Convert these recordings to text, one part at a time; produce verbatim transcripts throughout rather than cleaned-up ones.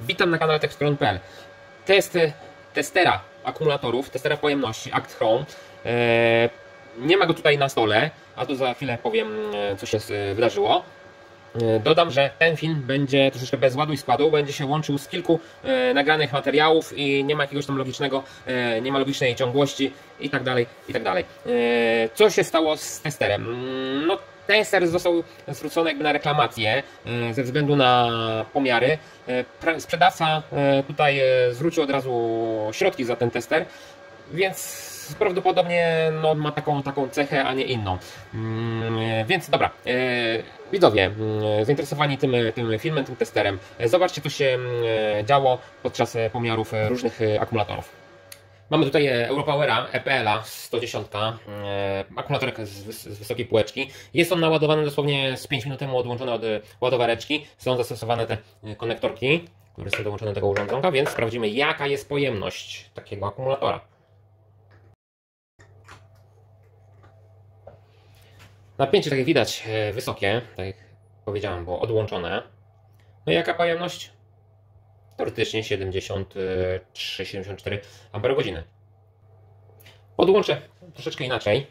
Witam na kanale tekstron kropka p l. Test testera akumulatorów, testera pojemności Act Chrome. Eee, nie ma go tutaj na stole, a tu za chwilę powiem, co się wydarzyło. Eee, dodam, że ten film będzie troszeczkę bez ładu i składu, będzie się łączył z kilku e, nagranych materiałów i nie ma jakiegoś tam logicznego, e, nie ma logicznej ciągłości i tak dalej, i tak dalej. Eee, co się stało z testerem? No, Tester został zwrócony jakby na reklamację ze względu na pomiary. Sprzedawca tutaj zwrócił od razu środki za ten tester, więc prawdopodobnie no, ma taką, taką cechę, a nie inną. Więc dobra, widzowie zainteresowani tym, tym filmem, tym testerem, zobaczcie, co się działo podczas pomiarów różnych akumulatorów. Mamy tutaj Europowera E P L-a sto dziesięć, akumulatorek z, z wysokiej półeczki. Jest on naładowany dosłownie z pięć minut temu, odłączony od ładowareczki. Są zastosowane te konektorki, które są dołączone do tego urządzonka, więc sprawdzimy, jaka jest pojemność takiego akumulatora. Napięcie, tak jak widać, wysokie, tak jak powiedziałem, było odłączone. No i jaka pojemność? Teoretycznie siedemdziesiąt trzy siedemdziesiąt cztery amperogodziny. Podłączę troszeczkę inaczej.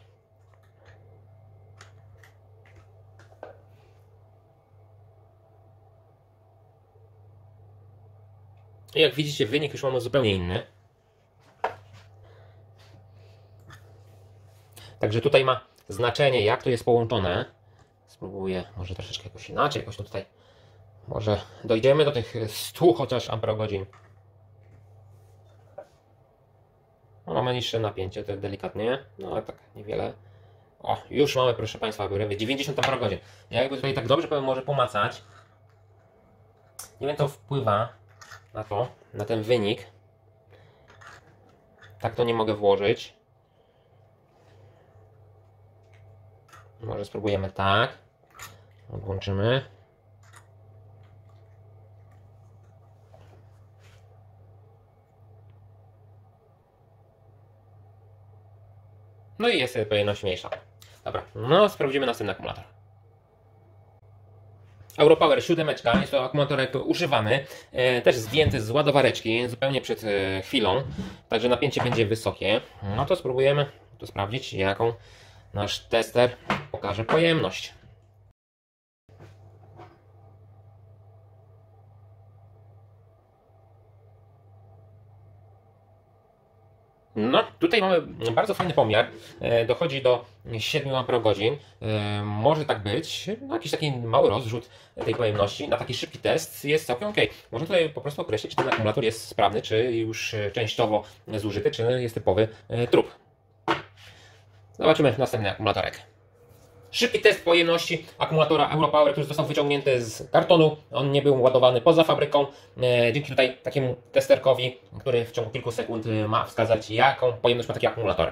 I jak widzicie, wynik już mamy zupełnie inny. Także tutaj ma znaczenie, jak to jest połączone. Spróbuję może troszeczkę jakoś inaczej, jakoś tutaj może dojdziemy do tych stu chociaż amperogodzin. No, mamy niższe napięcie, tak delikatnie, no ale tak niewiele. O, już mamy, proszę Państwa, prawie dziewięćdziesiąt amperogodzin. Ja jakby tutaj tak dobrze powiem, może pomacać. Nie wiem, co wpływa na to, na ten wynik. Tak to nie mogę włożyć. Może spróbujemy tak. Odłączymy. No i jest pojemność mniejsza. Dobra, no sprawdzimy następny akumulator. Europower siedem, jest to akumulatorek używany, e, też zdjęty z ładowareczki zupełnie przed e, chwilą, także napięcie będzie wysokie. No to spróbujemy tu sprawdzić, jaką nasz tester pokaże pojemność. No, tutaj mamy bardzo fajny pomiar, dochodzi do siedmiu amperogodzin, może tak być, no, jakiś taki mały rozrzut tej pojemności na taki szybki test jest całkiem ok. Można tutaj po prostu określić, czy ten akumulator jest sprawny, czy już częściowo zużyty, czy jest typowy trup. Zobaczymy następny akumulatorek. Szybki test pojemności akumulatora Europower, który został wyciągnięty z kartonu. On nie był ładowany poza fabryką. Dzięki tutaj takiemu testerkowi, który w ciągu kilku sekund ma wskazać, jaką pojemność ma taki akumulator.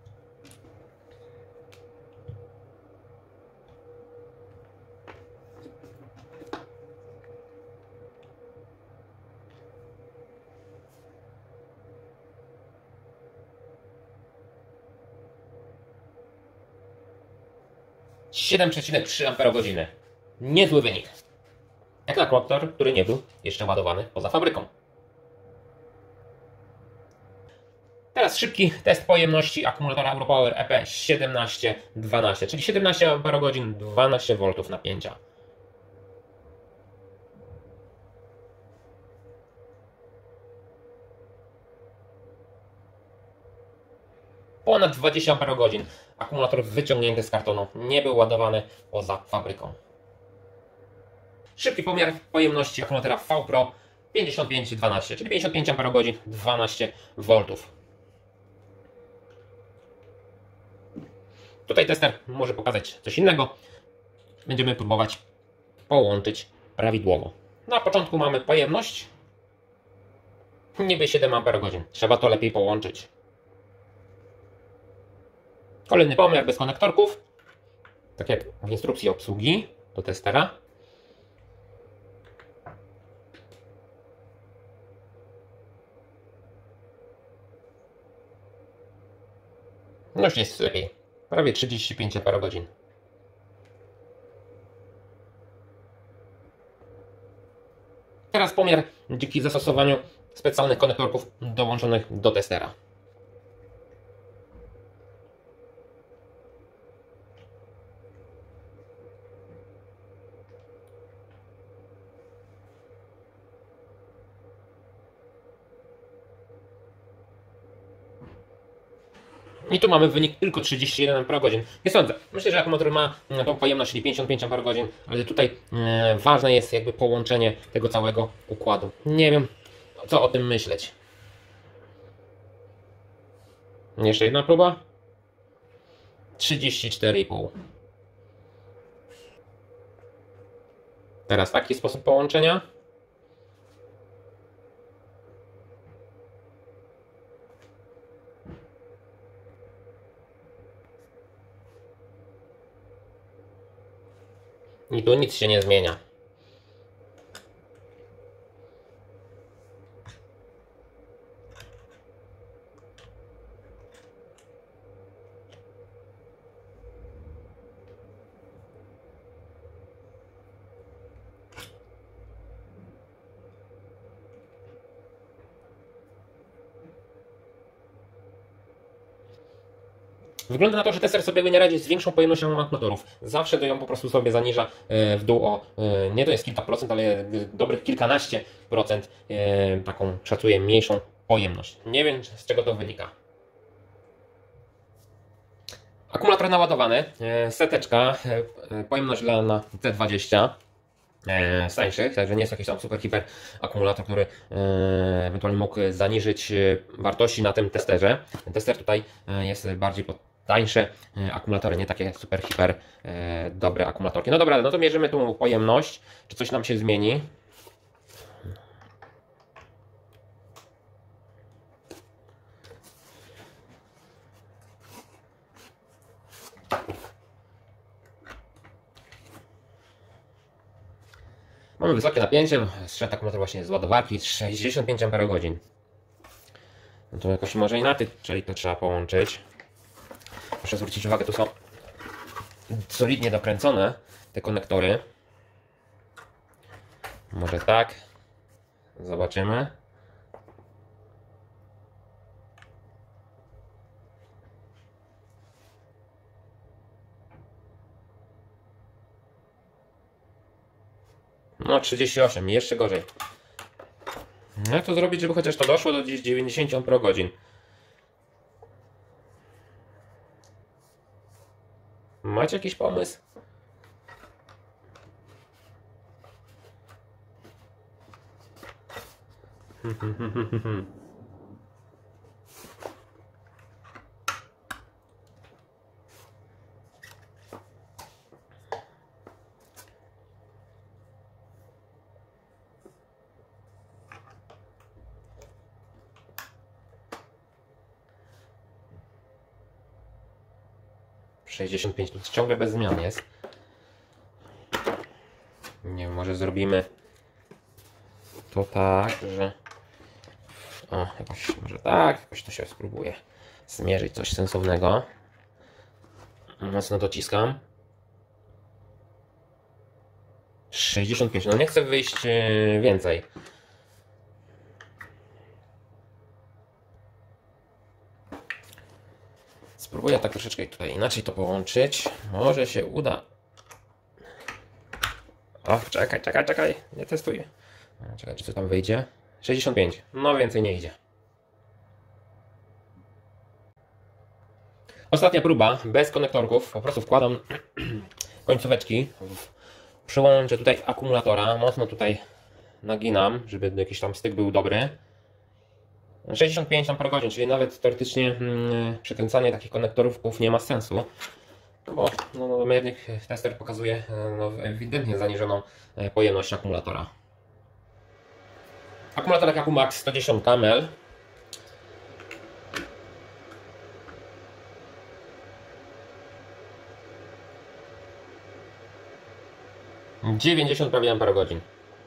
siedem przecinek trzy amperogodziny. Niezły wynik. Jak na akumulator, który nie był jeszcze ładowany poza fabryką. Teraz szybki test pojemności akumulatora Europower E P siedemnaście dwanaście, czyli siedemnaście amperogodzin, dwanaście woltów napięcia. Ponad dwadzieścia amperogodzin. Akumulator wyciągnięty z kartonu, nie był ładowany poza fabryką. Szybki pomiar pojemności akumulatora V Pro pięćdziesiąt pięć dwanaście, czyli pięćdziesiąt pięć amperogodzin, dwanaście woltów. Tutaj tester może pokazać coś innego. Będziemy próbować połączyć prawidłowo. Na początku mamy pojemność niby siedem amperogodzin. Trzeba to lepiej połączyć. Kolejny pomiar bez konektorków, tak jak w instrukcji obsługi do testera. No już jest lepiej, prawie trzydzieści pięć amperogodzin. Teraz teraz pomiar dzięki zastosowaniu specjalnych konektorków dołączonych do testera. I tu mamy wynik tylko trzydzieści jeden amperogodzin. Nie sądzę. Myślę, że akumulator ma tą pojemność, czyli pięćdziesiąt pięć amperogodzin, ale tutaj e, ważne jest jakby połączenie tego całego układu. Nie wiem, co o tym myśleć. Jeszcze jedna próba. trzydzieści cztery i pół. Teraz taki sposób połączenia. I tu nic się nie zmienia. Wygląda na to, że tester sobie nie radzi z większą pojemnością akumulatorów. Zawsze to ją po prostu sobie zaniża w dół o, nie to jest kilka procent, ale dobrych kilkanaście procent, taką szacuję mniejszą pojemność. Nie wiem, z czego to wynika. Akumulator naładowany, seteczka, pojemność dla na T dwadzieścia. Z tańszych, także nie jest jakiś tam super hiper akumulator, który e, ewentualnie mógł zaniżyć wartości na tym testerze. Ten tester tutaj jest bardziej pod tańsze akumulatory, nie takie super hiper e, dobre akumulatorki. No dobra, no to mierzymy tu pojemność, czy coś nam się zmieni. Mamy wysokie napięcie, zszedł akumulator właśnie z ładowarki, sześćdziesiąt pięć amperogodzin. No to jakoś może inaczej, czyli to trzeba połączyć. Proszę zwrócić uwagę, tu są solidnie dokręcone te konektory. Może tak. Zobaczymy. No trzydzieści osiem, jeszcze gorzej. Jak to zrobić, żeby chociaż to doszło do gdzieś dziewięćdziesiąt amperogodzin? Macie jakiś pomysł? sześćdziesiąt pięć, tu ciągle bez zmian jest. Nie wiem, może zrobimy to tak, że o, jakoś, może tak, jakoś to się spróbuję zmierzyć coś sensownego. Mocno dociskam. sześćdziesiąt pięć, no nie chcę wyjść więcej. Spróbuję tak troszeczkę tutaj inaczej to połączyć. Może się uda. O, czekaj, czekaj, czekaj. Nie testuję. Czekaj, czy co tam wyjdzie? sześćdziesiąt pięć. No więcej nie idzie. Ostatnia próba, bez konektorków. Po prostu wkładam końcóweczki. Przyłączę tutaj akumulatora. Mocno tutaj naginam, żeby jakiś tam styk był dobry. sześćdziesiąt pięć amperogodzin, czyli nawet teoretycznie hmm, przekręcanie takich konektorów nie ma sensu, bo no, no, miernik tester pokazuje no, ewidentnie zaniżoną pojemność akumulatora. Akumulator Akumax sto dziesięć mAh. dziewięćdziesiąt prawie amperogodzin.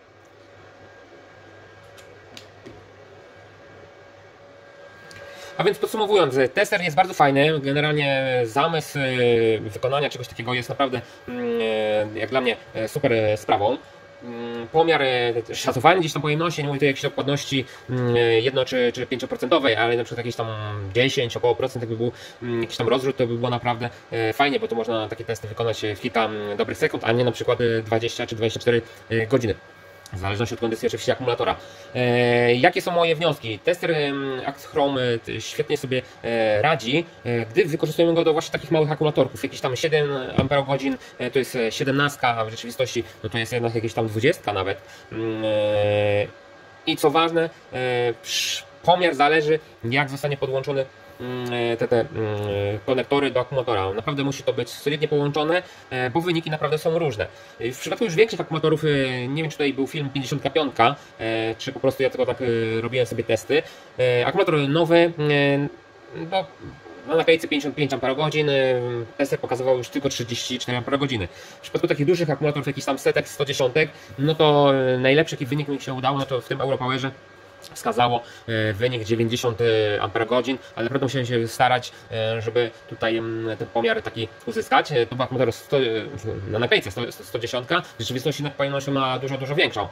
A więc podsumowując, tester jest bardzo fajny, generalnie zamysł wykonania czegoś takiego jest naprawdę jak dla mnie super sprawą. pomiar, szacowanie gdzieś tam pojemności, nie mówię tu o jakiejś dokładności jedno czy, czy pięcioprocentowej, ale na przykład jakieś tam dziesięć około procent, jakby był jakiś tam rozrzut, to by było naprawdę fajnie, bo to można takie testy wykonać w kilka dobrych sekund, a nie na przykład dwadzieścia czy dwadzieścia cztery godziny. W zależności od kondycji oczywiście akumulatora. E, jakie są moje wnioski? Tester e, Act Chrome e, świetnie sobie e, radzi, e, gdy wykorzystujemy go do właśnie takich małych akumulatorków. Jakieś tam siedem amperogodzin e, to jest siedemnaście, a w rzeczywistości no to jest jednak jakieś tam dwadzieścia nawet. E, I co ważne, e, pomiar zależy, jak zostanie podłączony te, te konektory do akumulatora. Naprawdę musi to być solidnie połączone, bo wyniki naprawdę są różne. W przypadku już większych akumulatorów, nie wiem czy tutaj był film pięćdziesiąt pięć, czy po prostu ja tylko tak robiłem sobie testy. Akumulator nowy, no, na naklejce pięćdziesiąt pięć amperogodzin, tester pokazywał już tylko trzydzieści cztery amperogodziny. W przypadku takich dużych akumulatorów, jakichś tam setek, sto dziesięć, no to najlepszy jaki wynik mi się udało, no to w tym Europowerze wskazało wynik dziewięćdziesiąt amperogodzin, ale naprawdę musiałem się starać, żeby tutaj ten pomiar taki uzyskać. To był akumulator sto, na naklejce sto dziesięć, w rzeczywistości pojemność ma dużo, dużo większą.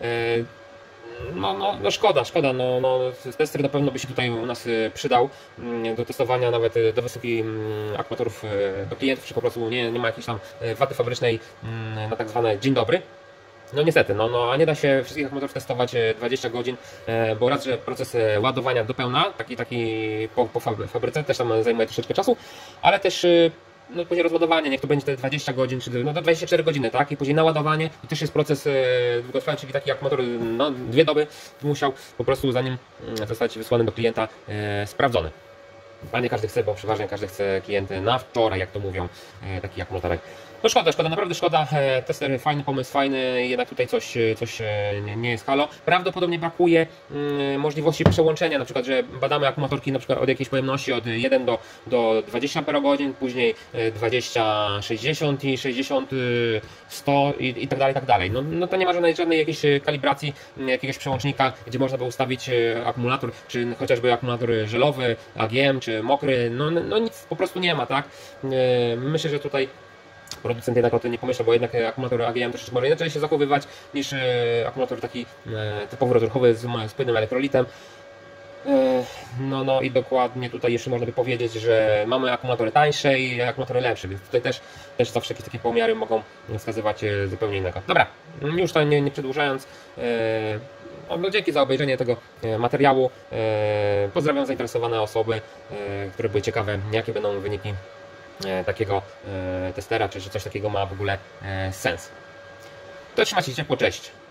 No, no, no szkoda, szkoda, no, no, tester na pewno by się tutaj u nas przydał do testowania nawet do wysokich akumulatorów do klientów, czy po prostu nie, nie ma jakiejś tam waty fabrycznej na tak zwane dzień dobry. No niestety, no, no, a nie da się wszystkich akumulatorów testować dwadzieścia godzin, bo raz, że proces ładowania do pełna, taki, taki po, po fabryce też tam zajmuje troszeczkę czasu, ale też no, później rozładowanie, niech to będzie te dwadzieścia godzin, czy no, do dwadzieścia cztery godziny, tak? I później naładowanie, to też jest proces długotrwały, czyli taki akumulator, no, dwie doby musiał po prostu zanim zostać wysłany do klienta e, sprawdzony. A nie każdy chce, bo przeważnie każdy chce klienty na wczoraj, jak to mówią, e, taki akumulatorek. No szkoda, szkoda, naprawdę szkoda. Tester fajny pomysł, fajny, jednak tutaj coś, coś nie, nie jest halo. Prawdopodobnie brakuje mm, możliwości przełączenia, na przykład, że badamy akumulatorki na przykład od jakiejś pojemności od jeden do, do dwudziestu amperogodzin, później dwadzieścia sześćdziesiąt i sześćdziesiąt sto i, i tak dalej, i tak dalej. No, no to nie ma żadnej, żadnej jakiejś kalibracji, jakiegoś przełącznika, gdzie można by ustawić akumulator, czy chociażby akumulator żelowy, A G M, czy mokry, no, no nic po prostu nie ma, tak? Myślę, że tutaj producent jednak o tym nie pomyślał, bo jednak akumulator A G M troszeczkę może inaczej się zachowywać niż e, akumulator taki e, typowo rozruchowy z, z płynnym elektrolitem. E, no, no i dokładnie tutaj jeszcze można by powiedzieć, że mamy akumulatory tańsze i akumulatory lepsze, więc tutaj też, też zawsze jakieś takie pomiary mogą wskazywać zupełnie innego. Dobra, już to nie, nie przedłużając, e, no, dzięki za obejrzenie tego materiału. E, pozdrawiam zainteresowane osoby, e, które były ciekawe, jakie będą wyniki takiego testera, czy, czy coś takiego ma w ogóle sens. To trzymajcie się ciepło, cześć!